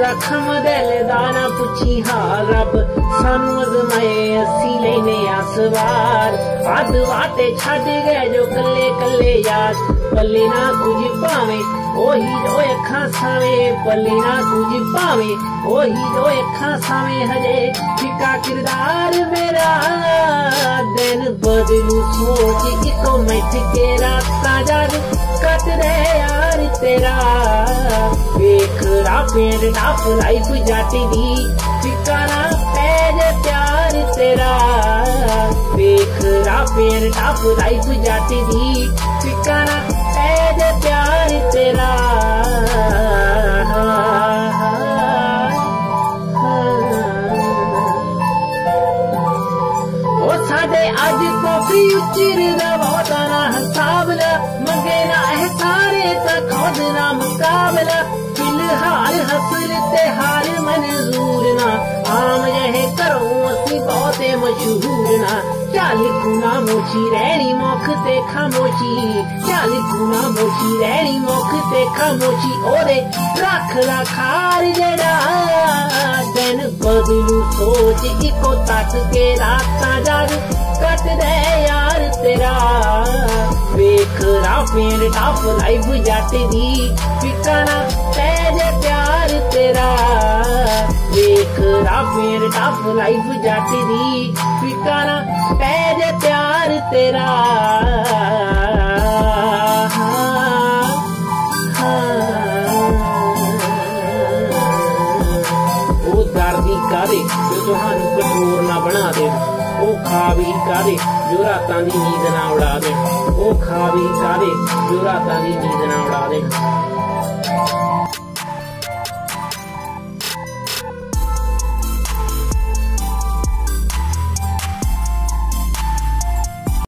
खम दिल दा ना पुछी हाल रब सानू अजमाए असी लेने आसवार अद वाटे छड़ गए जो कले कले यार पल्ले ना कुछ पावे ओही जो अखा सावे पल्ले ना कुछ पावे ओही जो अखा सावे हजे फिका किरदार मेरा दिन बदलू सोच इको मैठ के रास्ता जाग कट दे यार तेरा वेख रापेंड टाप लाइफ जाती दी ठिकाना पैज प्यार तेरा वेख रापेंड टाप लाइफ जाती दी ठिकाना पैज प्यार तेरा ओ साडे अज कॉफी उचिर दा बहुता ना हिसाब ला मंगे ना सारे तक खुद ना मुकाबला फिलहाल हसल ते हार मंजूर ना आम यहे करो असी बहुते मशहूर ना चाल गुना मोची रहनी मुख ते खामोशी चाल गुना मोची रहनी मुख ते खामोशी ओरे रख खार जड़ा दिन बदलू सोच इको तक के रास्ता जाग कट दे यार तेरा वेख रापेंड टाप लाइफ जाती दी ठिकाना पैज प्यार तेरा वेख रापेंड टाप लाइफ जाती दी ठिकाना पैज प्यार तेरा ओ दर्दी कादे जो तुहानू कठोर ना बना दे ओ खावी कादे जो रातां दी नींद ना उड़ा दे ओ खावी कादे जो रातां दी नींद ना उड़ा दे।